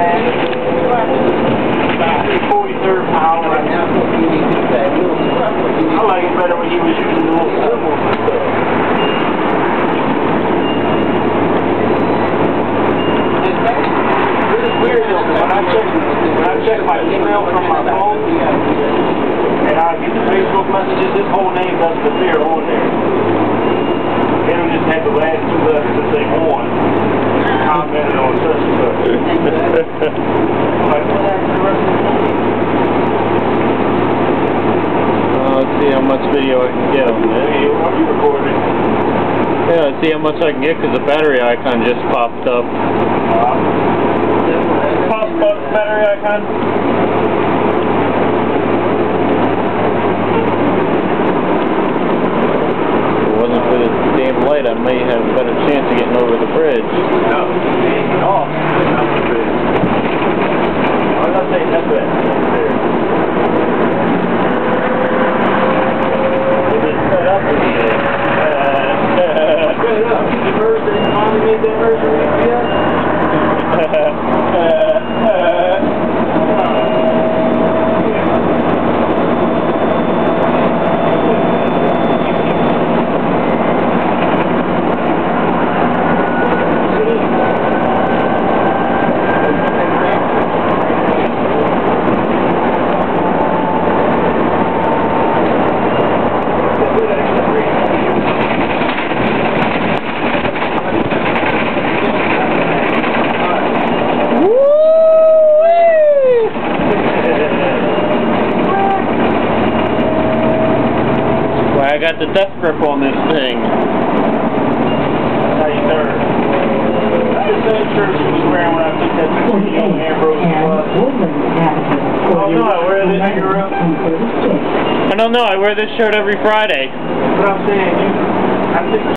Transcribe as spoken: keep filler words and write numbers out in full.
forty-third power. I like it better when he was using the little symbols and stuff. It's weird though, when I check, when I check my email from my phone, and I get the Facebook messages, this whole name doesn't appear on there. It'll just have the last two letters that say on. Commented on such and such. Like, what happened to the rest of the phone? Let's see how much video I can get on this. Hey, are you recording? Yeah, let's see how much I can get because the battery icon just popped up. Uh, popped up battery icon? If it wasn't for this damn light, I may have a better chance of getting over the bridge. No, it's off. Not the bridge. I'm not saying that's it. I got the death grip on this thing. That's how you turn. I just made sure she was wearing when I took that video of Ambrose bus. Oh no, I wear this shirt up. I don't know, I wear this shirt every Friday. That's what I'm saying. You, I think